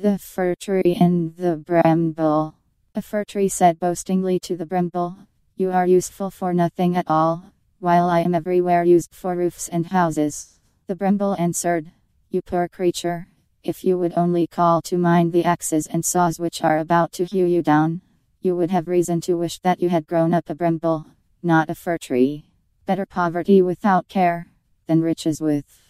The Fir-Tree and the Bramble. A fir-tree said boastingly to the bramble, "You are useful for nothing at all, while I am everywhere used for roofs and houses." The bramble answered, "You poor creature, if you would only call to mind the axes and saws which are about to hew you down, you would have reason to wish that you had grown up a bramble, not a fir-tree. Better poverty without care, than riches with